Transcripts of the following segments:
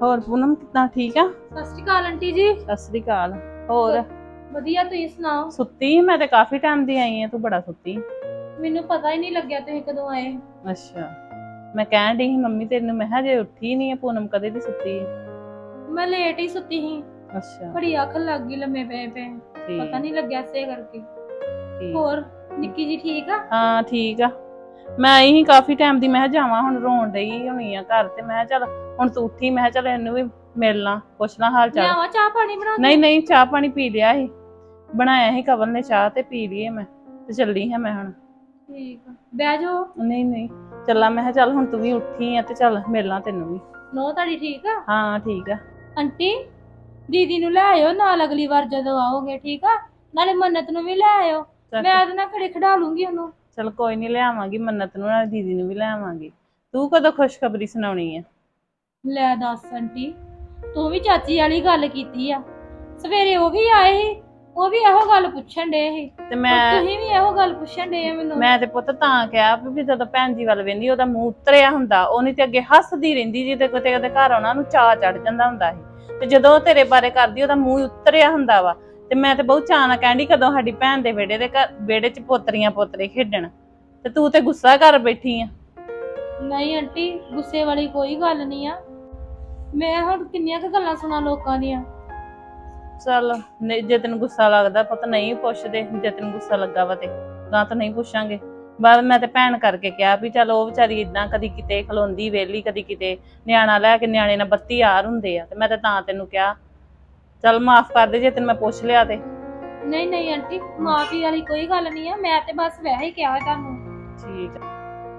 ਹੋਰ ਪੂਨਮ ਕਿੱਦਾਂ ਠੀਕ ਆ? ਸਤਿ ਸ਼੍ਰੀ ਅਕਾਲ ਆਂਟੀ ਜੀ। ਸਤਿ ਸ੍ਰੀ ਅਕਾਲ। ਹੋਰ ਵਧੀਆ, ਤੁਸੀਂ ਸੁਣਾਓ? ਸੁੱਤੀ? ਮੈਂ ਤੇ ਕਾਫੀ ਟਾਈਮ ਦੀ ਆਈ ਆ, ਤੂੰ ਬੜਾ ਸੁੱਤੀ। ਮੈਨੂੰ ਪਤਾ ਹੀ ਨਹੀਂ ਲੱਗਿਆ ਤੁਸੀਂ ਕਦੋਂ ਆਏ। ਅੱਛਾ, ਮੈਂ ਕਹਿਣ ਡਈ ਸੀ ਮੰਮੀ ਤੈਨੂੰ, ਮੈਂ ਕਿਹਾ ਜੇ ਉੱਠੀ ਨਹੀਂ ਆ ਪੂਨਮ ਕਦੇ ਦੀ ਸੁੱਤੀ ਹੈ। ਮੈਂ ਲੇਟ ਹੀ ਸੁੱਤੀ ਸੀ। ਅੱਛਾ, ਬੜੀ ਅੱਖ ਲੱਗ ਗਈ ਲੰਮੇ ਪਏ ਪਤਾ ਨਹੀਂ ਲੱਗਿਆ ਇਸੇ ਕਰਕੇ। ਹੋਰ ਨਿੱਕੀ ਜੀ ਠੀਕ ਆ? ਹਾਂ ਠੀਕ ਆ। ਮੈਂ ਆਈ ਸੀ ਕਾਫੀ ਟਾਈਮ ਦੀ, ਮੈਂ ਕਿਹਾ ਜਾਵਾਂ, ਹੁਣ ਰੋਣ ਡਈ ਹੋਣੀ ਆ ਘਰ ਤੇ ਮੈਂ ਕਿਹਾ ਚੱਲ ਹੁਣ ਤੂੰ ਉੱਠੀ, ਮੈਂ ਕਿਹਾ ਚੱਲ ਇਹਨੂੰ ਵੀ ਮਿਲਣਾ ਪੁੱਛਣਾ ਹਾਲ ਚਾਲ। ਲਿਆਵਾਂ ਚਾਹ ਪਾਣੀ ਬਣਾ ਕੇ? ਨਹੀਂ ਚਾਹ ਪਾਣੀ ਪੀ ਲਿਆ ਸੀ, ਬਣਾਇਆ ਸੀ ਕਵਲ ਨੇ ਚਾਹ ਤੇ ਪੀ ਲਈਏ ਮੈਂ ਤੇ ਚੱਲੀ ਹਾਂ ਮੈਂ ਹੁਣ। ਠੀਕ ਆ, ਬਹਿ ਜਾਓ। ਨਹੀਂ ਚੱਲਾਂ, ਮੈਂ ਕਿਹਾ ਚੱਲ ਹੁਣ ਤੂੰ ਵੀ ਉੱਠੀ ਆ ਤੇ ਚੱਲ ਮਿਲਣਾ ਤੈਨੂੰ ਵੀ। ਨੋ ਤੁਹਾਡੀ ਠੀਕ ਆ? ਹਾਂ ਠੀਕ ਆ। ਆਂਟੀ ਦੀਦੀ ਨੂੰ ਲੈ ਆਇਓ ਨਾਲ ਅਗਲੀ ਵਾਰ ਜਦੋਂ ਆਓਗੇ, ਠੀਕ ਆ? ਨਾਲੇ ਮੰਨਤ ਨੂੰ ਵੀ ਲੈ ਆਇਓ, ਮੈਂ ਉਹਦੇ ਨਾਲ ਘਰੇ ਖੜਾ ਲੂੰਗੀ ਉਹਨੂੰ। ਚਲ ਕੋਈ ਨਹੀਂ, ਲਿਆਵਾਂਗੀ ਮੰਨਤ ਨੂੰ, ਨਾਲ ਦੀਦੀ ਨੂੰ ਵੀ ਲਿਆਵਾਂਗੀ। ਤੂੰ ਕਦੋਂ ਖੁਸ਼ਖਬਰੀ ਸੁਣਾਉਣੀ ਆ? ਲੈ ਦੱਸ ਆਂਟੀ, ਤੂੰ ਵੀ ਚਾਚੀ ਵਾਲੀ ਗੱਲ ਕੀਤੀ ਆ। ਸਵੇਰੇ ਉਹ ਵੀ ਆਏ ਸੀ, ਉਹ ਵੀ ਇਹੋ ਗੱਲ ਪੁੱਛਣ ਡੇ ਸੀ ਤੇ ਮੈਂ ਤੁਸੀਂ ਵੀ ਇਹੋ ਗੱਲ ਪੁੱਛਣ ਡੇ ਆ ਮੈਨੂੰ। ਮੈਂ ਤੇ ਪੁੱਤ ਤਾਂ ਕਿਹਾ ਵੀ ਜਦੋਂ ਭੈਣ ਜੀ ਵੱਲ ਵੇਂਦੀ ਉਹਦਾ ਮੂੰਹ ਉਤਰਿਆ ਹੁੰਦਾ, ਉਹਨੇ ਤੇ ਅੱਗੇ ਹੱਸਦੀ ਰਹਿੰਦੀ ਜੀ ਤੇ ਕਿਤੇ ਉਹਦੇ ਘਰ ਆਉਣਾ ਨੂੰ ਚਾਅ ਚੜ ਜਾਂਦਾ ਹੁੰਦਾ ਸੀ, ਤੇ ਜਦੋਂ ਉਹ ਤੇਰੇ ਬਾਰੇ ਕਰਦੀ ਉਹਦਾ ਮੂੰਹ ਉਤਰਿਆ ਹੁੰਦਾ ਵਾ। ਤੇ ਮੈਂ ਤੇ ਬਹੁਤ ਚਾਅ ਨਾਲ ਕਹਿੰਦੀ ਕਦੋਂ ਸਾਡੀ ਭੈਣ ਦੇ ਵਿਹੜੇ ਚ ਪੋਤਰੀਆਂ ਪੋਤਰੇ ਖੇਡਣ, ਤੇ ਤੂੰ ਤੇ ਗੁੱਸਾ ਕਰ ਬੈਠੀ ਆ। ਨਹੀਂ ਆਂਟੀ, ਗੁੱਸੇ ਵਾਲੀ ਕੋਈ ਗੱਲ ਨਹੀਂ ਆ। ਮੈਂ ਹੁਣ ਕਿੰਨੀਆਂ ਕੁ ਗੱਲਾਂ ਸੁਣਾ ਲੋਕਾਂ ਦੀਆਂ। ਚੱਲ ਜੇ ਤੈਨੂੰ ਗੁੱਸਾ ਲੱਗਦਾ ਪੁੱਤ ਨਹੀਂ ਪੁੱਛਦੇ, ਜੇ ਤੈਨੂੰ ਗੁੱਸਾ ਲੱਗਾ ਵਾ ਤੇ ਤਾਂ ਨਹੀਂ ਪੁੱਛਾਂਗੇ। ਬਾਅਦ ਮੈਂ ਤੇ ਭੈਣ ਕਰਕੇ ਕਿਹਾ ਵੀ ਚੱਲ ਉਹ ਵਿਚਾਰੀ ਇਦਾਂ ਕਦੀ ਕਿਤੇ ਖਲੋਂਦੀ ਵੇਲੀ, ਕਦੀ ਕਿਤੇ ਨਿਆਣਾ ਲੈ ਕੇ, ਨਿਆਣੇ ਨਾਲ 32 ਯਾਰ ਹੁੰਦੇ ਆ, ਤੇ ਮੈਂ ਤਾਂ ਤੈਨੂੰ ਕਿਹਾ ਚੱਲ ਮਾਫ ਕਰ ਦੇ ਜੇ ਤੈਨੂੰ ਮੈਂ ਪੁੱਛ ਲਿਆ ਤੇ। ਨਹੀਂ ਆਂਟੀ, ਮਾਫੀ ਵਾਲੀ ਕੋਈ ਗੱਲ ਨਹੀਂ ਆ, ਮੈਂ ਤੇ ਬਸ ਵੈਸੇ ਹੀ ਕਿਹਾ ਤੁਹਾਨੂੰ। ਠੀਕ ਆ।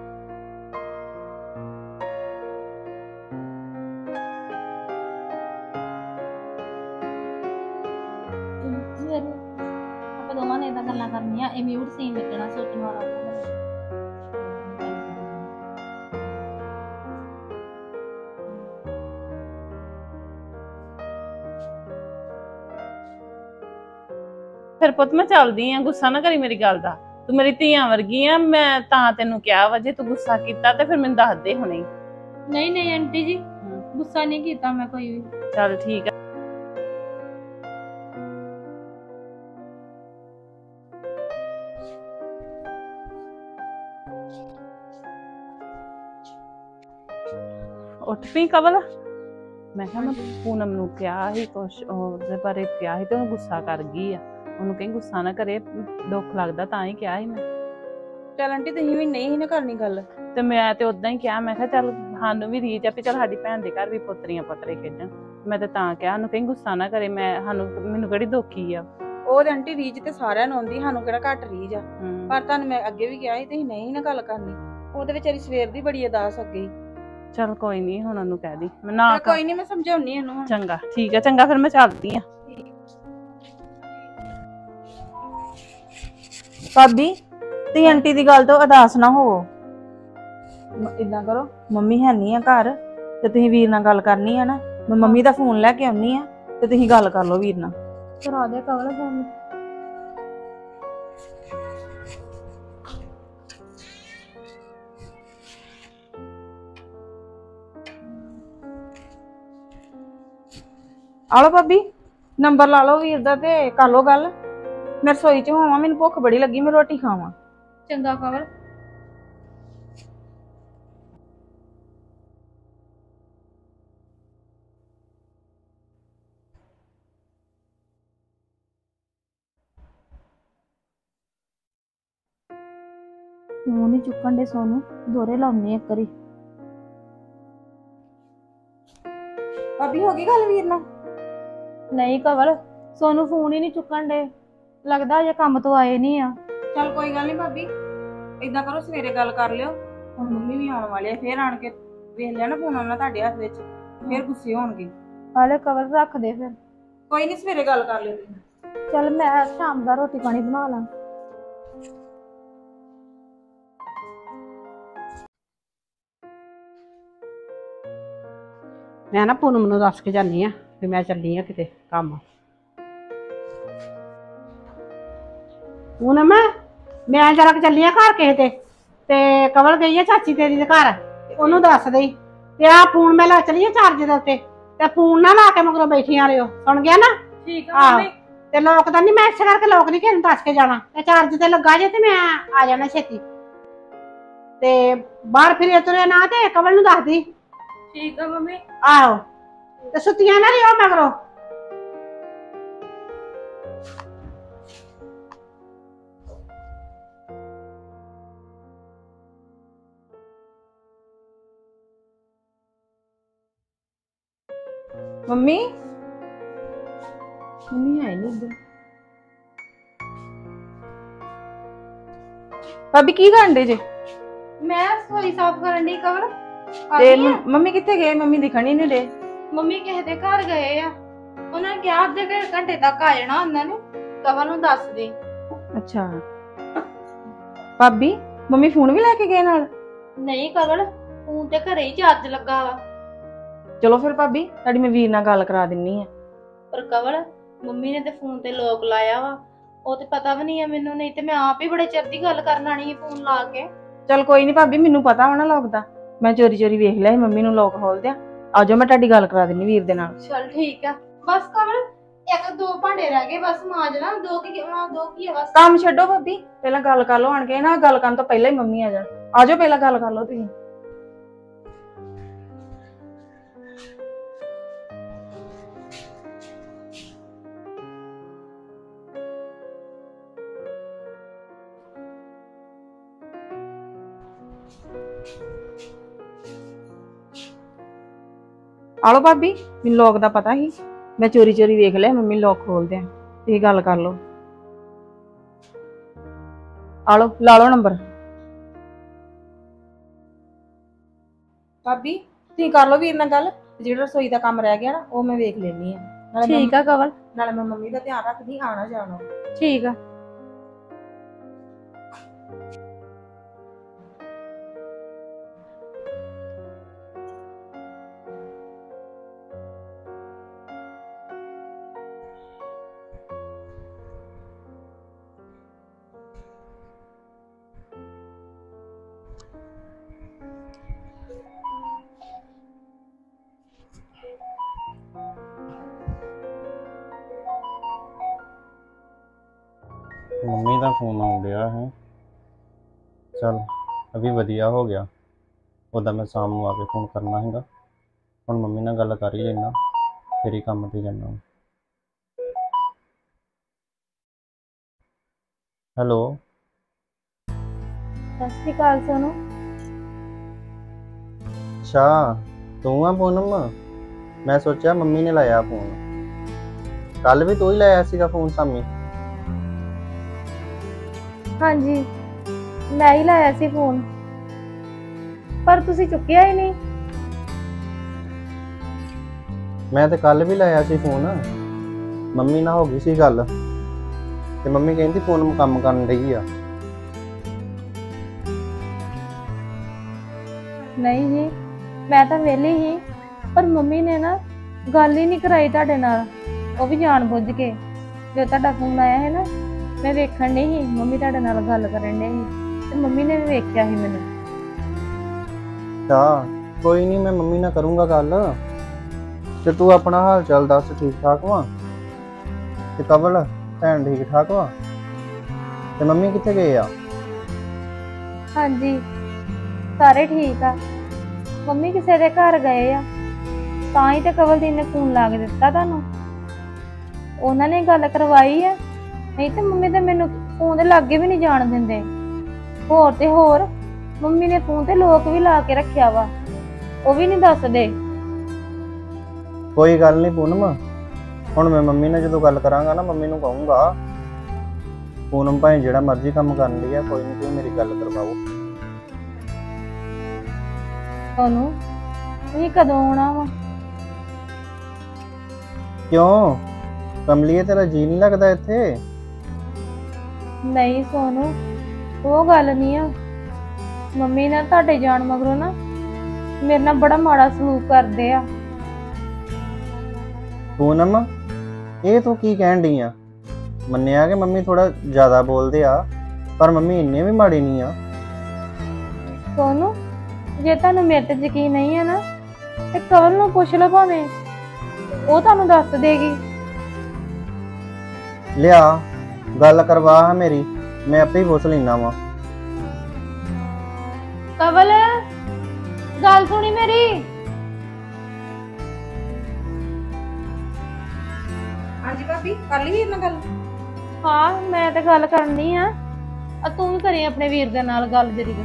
ਆਪਾਂ ਦੋਵਾਂ ਨੇ ਏਦਾਂ ਗੱਲਾਂ ਕਰਨੀਆਂ, ਇਹ ਮਿਊਟ ਸੀਨ ਲੱਗਣਾ ਸੋਚਣ ਵਾਲਾ। ਫਿਰ ਪੁੱਤ ਮੈਂ ਚੱਲਦੀ ਆ, ਗੁੱਸਾ ਨਾ ਕਰੀ ਮੇਰੀ ਗੱਲ ਦਾ, ਤੂੰ ਮੇਰੀ ਧੀਆਂ ਵਰਗੀ ਆ। ਮੈਂ ਤਾਂ ਤੈਨੂੰ ਕਿਹਾ ਵਾ, ਜੇ ਤੂੰ ਗੁੱਸਾ ਕੀਤਾ ਤੇ ਫਿਰ ਮੈਨੂੰ ਦੱਸ ਦੇ ਹੁਣੇ। ਨਹੀਂ ਆਂਟੀ ਜੀ, ਗੁੱਸਾ ਨਹੀਂ ਕੀਤਾ ਮੈਂ ਕੋਈ ਵੀ। ਚੱਲ ਠੀਕ ਆ। ਉੱਠ ਪਈ ਕਵਲ? ਮੈਂ ਕਿਹਾ ਮੈਂ ਪੂਨਮ ਨੂੰ ਕਿਹਾ ਸੀ ਕੁਛ ਉਹਦੇ ਬਾਰੇ ਕਿਹਾ ਸੀ ਤੇ ਉਹ ਗੁੱਸਾ ਕਰ ਗਈ ਆ। ਉਹਨੂੰ ਕਹੀਂ ਗੁੱਸਾ ਨਾ ਕਰੇ, ਦੁੱਖ ਲੱਗਦਾ ਤਾਂ ਹੀ ਕਿਹਾ ਸੀ ਮੈਂ। ਚੱਲ ਆਂਟੀ ਤੁਸੀਂ ਵੀ ਨਹੀਂ ਨਾ ਕਰਨੀ ਗੱਲ, ਤੇ ਮੈਂ ਤੇ ਉਦਾਂ ਹੀ ਕਿਹਾ, ਮੈਂ ਕਿਹਾ ਚੱਲ ਸਾਨੂੰ ਵੀ ਰੀਝ ਆ ਵੀ ਚੱਲ ਸਾਡੀ ਭੈਣ ਦੇ ਘਰ ਵੀ ਪੋਤਰੀਆਂ ਪੋਤਰੇ ਖੇਡਣ। ਮੈਂ ਤੇ ਤਾਂ ਕਿਹਾ ਉਹਨੂੰ ਕਹੀਂ ਗੁੱਸਾ ਨਾ ਕਰੇ, ਮੈਨੂੰ ਕਿਹੜੀ ਦੋਖੀ ਆ। ਉਹ ਆਂਟੀ ਰੀਝ ਤੇ ਸਾਰਿਆਂ ਨੂੰ ਆਉਂਦੀ, ਸਾਨੂੰ ਕਿਹੜਾ ਘੱਟ ਰੀਝ ਆ। ਪਰ ਤੁਹਾਨੂੰ ਮੈਂ ਅੱਗੇ ਵੀ ਕਿਹਾ ਸੀ ਤੁਸੀਂ ਨਹੀਂ ਨਾ ਗੱਲ ਕਰਨੀ। ਉਹਦੇ ਵਿਚਾਰੀ ਸਵੇਰ ਦੀ ਬੜੀ ਅਦਾਸ ਹੋ ਗਈ। ਚੱਲ ਕੋਈ ਨਹੀਂ, ਹੁਣ ਉਹਨੂੰ ਕਹਿ ਦੀ ਮੈਂ ਨਾ। ਕੋਈ ਨਹੀਂ, ਮੈਂ ਸਮਝਾਉਣੀ ਇਹਨੂੰ। ਚੰਗਾ ਠੀਕ ਆ, ਚੰਗਾ ਫਿਰ ਮੈਂ ਚੱਲਦੀ ਆ। ਭਾਬੀ ਤੁਸੀਂ ਆਂਟੀ ਦੀ ਗੱਲ ਤੋਂ ਉਦਾਸ ਨਾ ਹੋਵੋ। ਇਦਾਂ ਕਰੋ, ਮੰਮੀ ਹੈ ਨਹੀਂ ਆ ਘਰ ਤੇ ਤੁਸੀਂ ਵੀਰ ਨਾਲ ਗੱਲ ਕਰਨੀ ਆ ਨਾ, ਮੈਂ ਮੰਮੀ ਦਾ ਫੋਨ ਲੈ ਕੇ ਆਉਣੀ ਆ ਤੇ ਤੁਸੀਂ ਗੱਲ ਕਰ ਲਓ ਵੀਰ ਨਾਲ। ਕਰਾ ਦੇ ਕਵਲ ਫੋਨ। ਆਲੋ ਭਾਬੀ, ਨੰਬਰ ਲਾ ਲਓ ਵੀਰ ਦਾ ਤੇ ਕਰ ਲਓ ਗੱਲ। ਮੈਂ ਰਸੋਈ 'ਚ ਹੋਵਾਂ, ਮੈਨੂੰ ਭੁੱਖ ਬੜੀ ਲੱਗੀ, ਮੈਂ ਰੋਟੀ ਖਾਵਾਂ। ਚੰਗਾ ਕਵਲ। ਫੋਨ ਨਹੀਂ ਚੁੱਕਣ ਦੇ ਸੋਨੂੰ, ਦੋਰੇ ਲਾਉਣੇ ਇੱਕ ਵਾਰੀ। ਭਾਬੀ ਹੋ ਗਈ ਗੱਲ ਵੀਰ ਨਾਲ? ਨਹੀਂ ਕਵਲ, ਸੋਨੂੰ ਫੋਨ ਹੀ ਨਹੀਂ ਚੁੱਕਣ ਦੇ, ਲੱਗਦਾ ਅਜੇ ਕੰਮ ਤੋਂ ਆਏ ਨਹੀਂ ਆ। ਚੱਲ ਕੋਈ ਗੱਲ ਨਹੀਂ ਭਾਬੀ, ਏਦਾਂ ਕਰੋ ਸਵੇਰੇ ਗੱਲ ਕਰ ਲਿਓ। ਹੁਣ ਮੰਮੀ ਵੀ ਆਉਣ ਵਾਲੇ ਆ, ਫੇਰ ਆਣ ਕੇ ਵੇਖ ਲਿਆ ਨਾ ਫੋਨ ਆਉਣਾ ਤੁਹਾਡੇ ਹੱਥ ਵਿੱਚ, ਫੇਰ ਗੁੱਸੇ ਹੋਣਗੇ। ਹਾਲੇ ਕਵਲ ਰੱਖ ਦੇ ਫਿਰ। ਕੋਈ ਨਹੀਂ, ਸਵੇਰੇ ਗੱਲ ਕਰ ਲਿਓ ਤੁਸੀਂ। ਚੱਲ ਮੈਂ ਸ਼ਾਮ ਦਾ ਰੋਟੀ ਪਾਣੀ ਬਣਾ ਲਾਂ। ਮੈਂ ਨਾ ਪੂਨਮ ਨੂੰ ਦੱਸ ਕੇ ਜਾਨੀ ਆ ਵੀ ਮੈਂ ਚੱਲੀ ਆ ਕਿਤੇ ਕੰਮ। ਪੂਨਮ, ਮੈਂ ਜਰਾ ਕਿ ਚੱਲੀ ਆ ਘਰ ਕਿਸੇ ਤੇ ਕਵਲ ਗਈ ਆ ਚਾਚੀ ਤੇਰੀ ਦੇ ਘਰ, ਉਹਨੂੰ ਦੱਸ ਦੇਈ ਤੇ ਆ ਫੋਨ ਮੈਂ ਲਾ ਚਲੀ ਆ ਚਾਰਜ ਦੇ ਉੱਤੇ ਤੇ ਫੋਨ ਨਾ ਲਾ ਕੇ ਮਗਰੋਂ ਬੈਠੀਆਂ ਰਿਓ, ਸੁਣ ਗਿਆ ਨਾ? ਠੀਕ ਆ ਆਹੋ। ਮੰਮੀ। ਤੇ ਲੋਕ ਤਾਂ ਨਹੀਂ, ਮੈਂ ਇਸੇ ਕਰਕੇ ਲੋਕ ਨਹੀਂ ਕਿਸੇ ਨੂੰ ਦੱਸ ਕੇ ਜਾਣਾ, ਤੇ ਚਾਰਜ ਤੇ ਲੱਗਾ ਜੇ ਤੇ ਮੈਂ ਆ ਜਾਣਾ ਛੇਤੀ। ਤੇ ਬਾਹਰ ਫਿਰੇ ਤੁਰੇ ਨਾ ਤੇ ਕਮਲ ਨੂੰ ਦੱਸਦੀ। ਠੀਕ ਆ ਮੰਮੀ। ਆਹੋ, ਤੇ ਸੁੱਤੀਆਂ ਨਾ ਰਿਓ ਮਗਰੋਂ। ਮੰਮੀ ਮੰਮੀ ਹੈ ਨਹੀਂ ਇੱਧਰ। ਭਾਬੀ ਕੀ ਕਰਨ ਡੇ ਜੇ? ਮੈਂ ਰਸੋਈ ਸਾਫ਼ ਕਰਨ ਦੀ ਕਵਲ। ਤੇ ਮੰਮੀ ਕਿੱਥੇ ਗਏ? ਮੰਮੀ ਦਿਖਣ ਹੀ ਨਹੀਂ ਡੇ। ਮੰਮੀ ਕਿਸੇ ਦੇ ਘਰ ਗਏ ਆ, ਉਹਨਾਂ ਨੇ ਕਿਹਾ ਅੱਧੇ ਘੰਟੇ ਤੱਕ ਆ ਜਾਣਾ ਉਹਨਾਂ ਨੇ। ਕਵਲ ਨੂੰ ਦੱਸ ਦੇ। ਅੱਛਾ ਭਾਬੀ, ਮੰਮੀ ਫੋਨ ਵੀ ਲੈ ਕੇ ਗਏ ਨਾਲ? ਨਹੀਂ ਕਵਲ, ਫੋਨ ਤੇ ਘਰੇ ਹੀ ਚਾਰਜ ਲੱਗਾ ਵਾ। ਚਲੋ ਫਿਰ ਭਾਬੀ, ਤੁਹਾਡੀ ਮੈਂ ਵੀਰ ਨਾਲ ਗੱਲ ਕਰਾ ਦਿੰਨੀ ਆ। ਪਰ ਕਵਲ, ਮੰਮੀ ਨੇ ਤੇ ਫੋਨ ਤੇ ਲੋਕ ਲਾਇਆ ਵਾ, ਉਹ ਤੇ ਪਤਾ ਵੀ ਨਹੀਂ ਆ ਮੈਨੂੰ, ਨਹੀਂ ਤੇ ਮੈਂ ਆਪ ਹੀ ਬੜੇ ਚਿਰ ਦੀ ਗੱਲ ਕਰਨ ਆਣੀ ਸੀ ਫੋਨ ਲਾ ਕੇ। ਚਲ ਕੋਈ ਨਹੀਂ ਭਾਬੀ, ਮੈਨੂੰ ਪਤਾ ਹੋਣਾ ਲੋਕ ਦਾ, ਮੈਂ ਚੋਰੀ ਚੋਰੀ ਵੇਖ ਲਿਆ ਸੀ ਮੰਮੀ ਨੂੰ ਲੋਕ ਖੋਲ ਦਿਆ। ਆਜੋ ਮੈਂ ਤੁਹਾਡੀ ਗੱਲ ਕਰਾ ਦਿੰਨੀ ਵੀਰ ਦੇ ਨਾਲ। ਚਲ ਠੀਕ ਆ। ਬਸ ਕਵਲ, ਇੱਕ ਦੋ ਭਾਂਡੇ ਰਹਿ ਗਏ ਬਸ ਮਾਂਜਣਾ, ਦੋ ਕੀ ਆ ਬਸ। ਕੰਮ ਛੱਡੋ ਭਾਬੀ, ਪਹਿਲਾਂ ਗੱਲ ਕਰ ਲਓ ਆਣ ਕੇ ਨਾ। ਗੱਲ ਕਰਨ ਤੋਂ ਪਹਿਲਾਂ ਹੀ ਮੰਮੀ ਆ ਜਾਣ। ਆਜੋ ਪਹਿਲਾਂ ਗੱਲ ਕਰ ਲਓ ਤੁਸੀਂ। ਆਲੋ ਭਾਬੀ, ਮੈਨੂੰ ਲੋਕ ਦਾ ਪਤਾ ਸੀ, ਮੈਂ ਚੋਰੀ ਚੋਰੀ ਵੇਖ ਲਿਆ ਮੰਮੀ ਲੋਕ ਖੋਲਦੇ ਆ। ਤੁਸੀਂ ਗੱਲ ਕਰ ਲਓ। ਆਲੋ ਲਾ ਲਓ ਨੰਬਰ। ਭਾਬੀ ਤੁਸੀਂ ਕਰ ਲਓ ਵੀਰ ਨਾਲ ਗੱਲ, ਜਿਹੜਾ ਰਸੋਈ ਦਾ ਕੰਮ ਰਹਿ ਗਿਆ ਨਾ ਉਹ ਮੈਂ ਵੇਖ ਲੈਣੀ ਆ। ਠੀਕ ਆ ਕਵਲ। ਨਾਲੇ ਮੈਂ ਮੰਮੀ ਦਾ ਧਿਆਨ ਰੱਖਦੀ, ਆਣਾ ਜਾਣਾ। ਠੀਕ ਆ। ਮੰਮੀ ਦਾ ਫੋਨ ਆਉਣ ਡਿਆ ਹੈ। ਚਲ ਅਭੀ ਵਧੀਆ ਹੋ ਗਿਆ, ਉਹਦਾ ਮੈਂ ਸ਼ਾਮ ਨੂੰ ਆ ਕੇ ਫੋਨ ਕਰਨਾ ਹੈਗਾ। ਹੁਣ ਮੰਮੀ ਨਾਲ ਗੱਲ ਕਰ ਹੀ ਲੈਣਾ, ਫਿਰ ਹੀ ਕੰਮ ਤੇ ਜਾਣਾ। ਹੈਲੋ, ਸਤਿ ਸ਼੍ਰੀ ਅਕਾਲ ਸੋਨੂੰ। ਅੱਛਾ ਤੂੰ ਆ ਪੂਨਮ? ਮੈਂ ਸੋਚਿਆ ਮੰਮੀ ਨੇ ਲਾਇਆ ਫੋਨ। ਕੱਲ ਵੀ ਤੂੰ ਹੀ ਲਾਇਆ ਸੀਗਾ ਫੋਨ ਸਾਮੀ? ਹਾਂਜੀ, ਮੈਂ ਹੀ ਲਾਇਆ ਸੀ ਫੋਨ, ਪਰ ਤੁਸੀਂ ਚੁੱਕਿਆ ਹੀ ਨਹੀਂ। ਮੈਂ ਤੇ ਕੱਲ ਵੀ ਲਾਇਆ ਸੀ ਫੋਨ, ਮੰਮੀ ਨਾਲ ਹੋ ਗਈ ਸੀ ਗੱਲ, ਤੇ ਮੰਮੀ ਕਹਿੰਦੀ ਫੋਨ ਕੰਮ ਕਰਨ ਡਈ ਆ। ਨਹੀਂ ਜੀ, ਮੈਂ ਤਾਂ ਵਿਹਲੀ ਸੀ, ਪਰ ਮੰਮੀ ਨੇ ਨਾ ਗੱਲ ਹੀ ਨਹੀਂ ਕਰਾਈ ਤੁਹਾਡੇ ਨਾਲ, ਉਹ ਵੀ ਜਾਣ ਬੁੱਝ ਕੇ। ਜਦੋਂ ਤੁਹਾਡਾ ਫੋਨ ਆਇਆ ਹੈ ਨਾ, ਮੈਂ ਵੇਖਣ ਨਹੀਂ ਸੀ ਮੰਮੀ ਤੁਹਾਡੇ ਨਾਲ ਗੱਲ ਕਰਨ ਡਈ ਸੀ, ਤੇ ਮੰਮੀ ਨੇ ਵੀ ਵੇਖਿਆ ਸੀ ਮੈਨੂੰ। ਅੱਛਾ ਕੋਈ ਨਹੀਂ, ਮੈਂ ਮੰਮੀ ਨਾਲ ਕਰੂੰਗਾ ਗੱਲ। ਤੇ ਤੂੰ ਆਪਣਾ ਹਾਲ ਚਾਲ ਦੱਸ, ਠੀਕ ਠਾਕ ਵਾ? ਤੇ ਕਵਲ ਭੈਣ ਠੀਕ ਠਾਕ ਵਾ? ਤੇ ਮੰਮੀ ਕਿੱਥੇ ਗਏ ਆ? ਹਾਂਜੀ ਸਾਰੇ ਠੀਕ ਆ। ਮੰਮੀ ਕਿਸੇ ਦੇ ਘਰ ਗਏ ਆ, ਤਾਂ ਹੀ ਤੇ ਕਵਲਦੀਨ ਨੇ ਫੋਨ ਲਾ ਕੇ ਦਿੱਤਾ ਤੁਹਾਨੂੰ। ਉਹਨਾਂ ਨੇ ਗੱਲ ਕਰਵਾਈ ਆ, ਨਹੀਂ ਤੇ ਮੰਮੀ ਤਾਂ ਮੈਨੂੰ ਫੋਨ ਦੇ ਲਾਗੇ ਵੀ ਨਹੀਂ ਜਾਣ ਦਿੰਦੇ। ਹੋਰ ਤੇ ਹੋਰ ਮੰਮੀ ਨੇ ਫੋਨ ਤੇ ਲੋਕ ਵੀ ਲਾ ਕੇ ਰੱਖਿਆ ਵਾ, ਉਹ ਵੀ ਨਹੀਂ ਦੱਸਦੇ। ਕੋਈ ਗੱਲ ਨਹੀਂ ਪੂਨਮ, ਹੁਣ ਮੈਂ ਮੰਮੀ ਨਾਲ ਜਦੋਂ ਗੱਲ ਕਰਾਂਗਾ ਨਾ, ਮੰਮੀ ਨੂੰ ਕਹੂੰਗਾ ਪੂਨਮ ਭਾਈ ਜਿਹੜਾ ਮਰਜ਼ੀ ਕੰਮ ਕਰਨ ਲਈ ਆ, ਕੋਈ ਨਹੀਂ ਤੁਸੀਂ ਮੇਰੀ ਗੱਲ ਕਰਵਾਓ। ਤੁਹਾਨੂੰ ਤੁਸੀਂ ਕਦੋਂ ਆਉਣਾ ਵਾ? ਕਿਉਂ ਕਮਲੀਏ, ਤੇਰਾ ਜੀ ਨਹੀਂ ਲੱਗਦਾ ਇੱਥੇ? ਨਹੀਂ ਸੋਨੂੰ, ਉਹ ਗੱਲ ਨਹੀਂ ਆ। ਮੰਮੀ ਨਾਲ ਤੁਹਾਡੇ ਜਾਣ ਮਗਰੋਂ ਨਾ ਮੇਰੇ ਨਾਲ ਬੜਾ ਮਾੜਾ ਸਲੂਕ ਕਰਦੇ ਆ। ਪੂਨਮ ਇਹ ਤੂੰ ਕੀ ਕਹਿਣ ਡਈ ਆ? ਮੰਨਿਆ ਕਿ ਮੰਮੀ ਥੋੜਾ ਜ਼ਿਆਦਾ ਬੋਲਦੇ ਆ, ਪਰ ਮੰਮੀ ਇੰਨੇ ਵੀ ਮਾੜੇ ਨਹੀਂ ਆ। ਸੋਨੂੰ, ਜੇ ਤੁਹਾਨੂੰ ਮੇਰੇ ਤੇ ਯਕੀਨ ਨਹੀਂ ਆ ਨਾ, ਤੇ ਕਵਲ ਨੂੰ ਪੁੱਛ ਲਓ ਭਾਵੇਂ। ਉਹ ਤੁਹਾਨੂੰ ਦੱਸ ਦੇਗੀ। ਲਿਆ ਗੱਲ ਕਰਵਾ ਹਾਂ ਮੇਰੀ, ਮੈਂ ਆਪੇ ਹੀ ਪੁੱਛ ਲੈਣਾ ਵਾ। ਕਵਲ ਗੱਲ ਸੁਣੀ ਮੇਰੀ। ਹਾਂਜੀ ਭਾਬੀ ਕਰ ਲਈ ਵੀਰ ਨਾਲ ਗੱਲ? ਹਾਂ ਮੈਂ ਤੇ ਗੱਲ ਕਰਨੀ ਆ ਤੂੰ ਵੀ ਕਰੀ ਆਪਣੇ ਵੀਰ ਦੇ ਨਾਲ ਗੱਲ ਜਰੀ।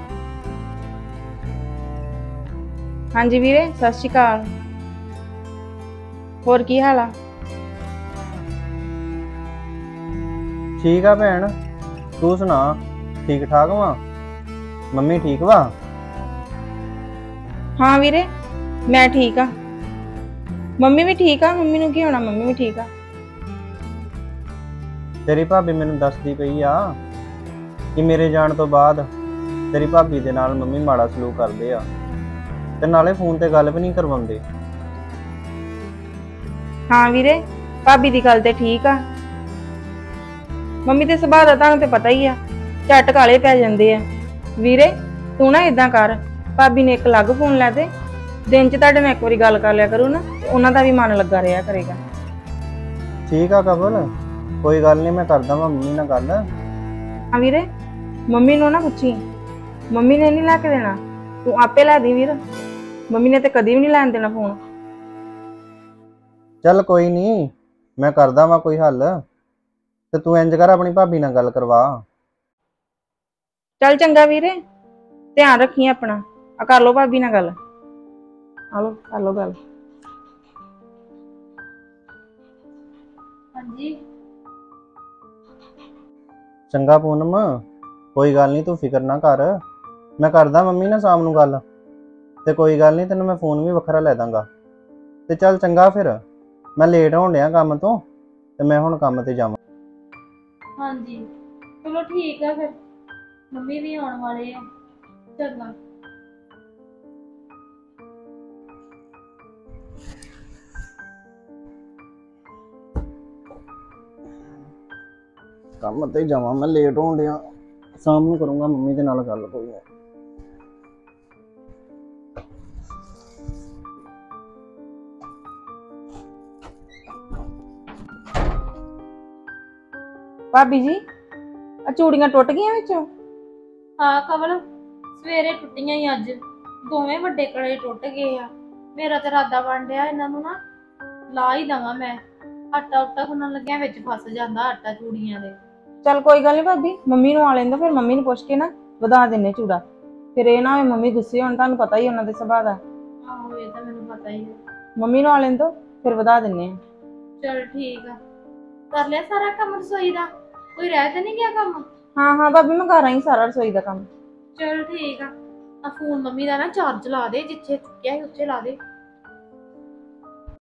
ਹਾਂਜੀ ਵੀਰੇ ਸਤਿ ਸ਼੍ਰੀ ਅਕਾਲ। ਹੋਰ ਕੀ ਹਾਲ ਆ? ਠੀਕ ਆ ਭੈਣ, ਤੂੰ ਸੁਣਾ ਠੀਕ ਠਾਕ ਵਾ? ਮੰਮੀ ਠੀਕ ਵਾ? ਹਾਂ ਵੀਰੇ ਮੈਂ ਠੀਕ ਆ, ਮੰਮੀ ਵੀ ਠੀਕ ਆ। ਮੰਮੀ ਨੂੰ ਕੀ ਹੋਣਾ, ਮੰਮੀ ਵੀ ਠੀਕ ਆ। ਤੇਰੀ ਭਾਬੀ ਮੈਨੂੰ ਦੱਸਦੀ ਪਈ ਆ ਕਿ ਮੇਰੇ ਜਾਣ ਤੋਂ ਬਾਅਦ ਤੇਰੀ ਭਾਬੀ ਦੇ ਨਾਲ ਮੰਮੀ ਮਾੜਾ ਸਲੂਕ ਕਰਦੇ ਆ ਤੇ ਨਾਲੇ ਫੋਨ ਤੇ ਗੱਲ ਵੀ ਨਹੀਂ ਕਰਵਾਉਂਦੇ। ਹਾਂ ਵੀਰੇ ਭਾਬੀ ਦੀ ਗੱਲ ਤੇ ਠੀਕ ਆ। ਮੰਮੀ ਦੇ ਸੁਭਾਅ ਦਾ ਤੁਹਾਨੂੰ ਤੇ ਪਤਾ ਹੀ ਆ, ਝੱਟ ਕਾਲੇ ਪੈ ਜਾਂਦੇ ਆ। ਵੀਰੇ ਤੂੰ ਨਾ ਇਦਾਂ ਕਰ, ਭਾਬੀ ਨੇ ਇੱਕ ਅਲੱਗ ਫੋਨ ਲੈ ਦੇ, ਦਿਨ 'ਚ ਤੁਹਾਡੇ ਨਾਲ ਇੱਕ ਵਾਰੀ ਗੱਲ ਕਰ ਲਿਆ ਕਰੂ ਨਾ, ਤੇ ਉਹਨਾਂ ਦਾ ਵੀ ਮਨ ਲੱਗਾ ਰਿਹਾ ਕਰੇਗਾ। ਠੀਕ ਆ ਕਬਲ, ਕੋਈ ਗੱਲ ਨਹੀਂ, ਮੈਂ ਕਰਦਾ ਵਾਂ ਮੰਮੀ ਨਾਲ ਗੱਲ। ਹਾਂ ਵੀਰੇ ਮੰਮੀ ਨੂੰ ਨਾ ਪੁੱਛੀ, ਮੰਮੀ ਨੇ ਨਹੀਂ ਲੈ ਕੇ ਦੇਣਾ, ਤੂੰ ਆਪੇ ਲੈ ਦੀ ਵੀਰ। ਮੰਮੀ ਨੇ ਤੇ ਕਦੀ ਵੀ ਨਹੀਂ ਲੈਣ ਦੇਣਾ ਫੋਨ। ਚੱਲ ਕੋਈ ਨਹੀਂ, ਮੈਂ ਕਰਦਾ ਵਾਂ ਕੋਈ ਹੱਲ, ਤੇ ਤੂੰ ਇੰਜ ਕਰ ਆਪਣੀ ਭਾਬੀ ਨਾਲ ਗੱਲ ਕਰਵਾ। ਚੱਲ ਚੰਗਾ ਵੀਰੇ, ਧਿਆਨ ਰੱਖੀ ਆਪਣਾ। ਆ ਕਰ ਲੋ ਭਾਬੀ ਨਾਲ ਗੱਲ, ਆ ਲੋ ਕਰ ਲੋ ਗੱਲ। ਹਾਂਜੀ ਚੰਗਾ ਪੂਨਮ, ਕੋਈ ਗੱਲ ਨਹੀਂ, ਤੂੰ ਫਿਕਰ ਨਾ ਕਰ, ਮੈਂ ਕਰਦਾ ਮੰਮੀ ਨਾਲ ਸ਼ਾਮ ਨੂੰ ਗੱਲ, ਤੇ ਕੋਈ ਗੱਲ ਨਹੀਂ ਤੈਨੂੰ ਮੈਂ ਫੋਨ ਵੀ ਵੱਖਰਾ ਲੈ ਦਾਂਗਾ। ਤੇ ਚੱਲ ਚੰਗਾ ਫਿਰ, ਮੈਂ ਲੇਟ ਹੋਣ ਡਿਆ ਕੰਮ ਤੋਂ, ਤੇ ਮੈਂ ਹੁਣ ਕੰਮ ਤੇ ਜਾਵਾਂ। ਹਾਂਜੀ ਚਲੋ ਠੀਕ ਆ ਫਿਰ, ਮੰਮੀ ਵੀ ਆਉਣ ਵਾਲੇ ਆ। ਚੰਗਾ ਕੰਮ ਤੇ ਜਾਵਾਂ, ਮੈਂ ਲੇਟ ਹੋਣ ਡਿਆ, ਸ਼ਾਮ ਨੂੰ ਕਰੂੰਗਾ ਮੰਮੀ ਦੇ ਨਾਲ ਗੱਲ ਕੋਈ ਨਹੀਂ। ਭਾਬੀ ਜੀ ਆ ਚੂੜੀਆਂ ਟੁੱਟ ਗਈਆਂ ਵਿੱਚੋਂ? ਹਾਂ ਕਵਲ ਸਵੇਰੇ ਟੁੱਟੀਆਂ ਹੀ ਅੱਜ, ਦੋਵੇਂ ਵੱਡੇ ਕੜੇ ਟੁੱਟ ਗਏ ਆ। ਮੇਰਾ ਤੇ ਇਰਾਦਾ ਬਣ ਡਿਆ ਇਹਨਾਂ ਨੂੰ ਨਾ ਲਾ ਹੀ ਦਵਾਂ ਮੈਂ, ਆਟਾ ਉਟਾ ਗੁੰਨਣ ਲੱਗਿਆ ਵਿੱਚ ਫਸ ਜਾਂਦਾ ਆਟਾ ਚੂੜੀਆਂ ਦੇ। ਚੱਲ ਕੋਈ ਗੱਲ ਨਹੀਂ ਭਾਬੀ, ਮੰਮੀ ਨੂੰ ਆ ਲੈਂਦਾ, ਫਿਰ ਮੰਮੀ ਨੂੰ ਪੁੱਛ ਕੇ ਨਾ ਵਧਾ ਦਿੰਨੇ ਚੂੜਾ। ਫਿਰ ਇਹ ਨਾ ਹੋਵੇ ਮੰਮੀ ਗੁੱਸੇ ਹੋਣ, ਤੁਹਾਨੂੰ ਪਤਾ ਹੀ ਉਹਨਾਂ ਦੇ ਸੁਭਾਅ ਦਾ। ਆਹੋ ਇਹ ਤਾਂ ਮੈਨੂੰ ਪਤਾ ਹੀ ਹੈ। ਮੰਮੀ ਨੂੰ ਆ ਲੈਂਦੋ, ਫਿਰ ਵਧਾ ਦਿੰਨੇ ਆ। ਚਲ ਠੀਕ ਆ, ਕਰ ਲਿਆ ਸਾਰਾ ਕੰਮ ਰਸੋਈ ਦਾ? ਕੋਈ ਰਹਿ ਤਾਂ ਨਹੀਂ ਗਿਆ ਕੰਮ? ਹਾਂ ਹਾਂ ਭਾਬੀ ਮੈਂ ਕਰ ਆਈ ਸਾਰਾ ਰਸੋਈ ਦਾ ਕੰਮ। ਚਲ ਠੀਕ ਆ, ਆ ਫੋਨ ਮੰਮੀ ਦਾ ਨਾ ਚਾਰਜ ਲਾ ਦੇ, ਜਿੱਥੇ ਚੁੱਕਿਆ ਸੀ ਉੱਥੇ ਲਾ ਦੇ।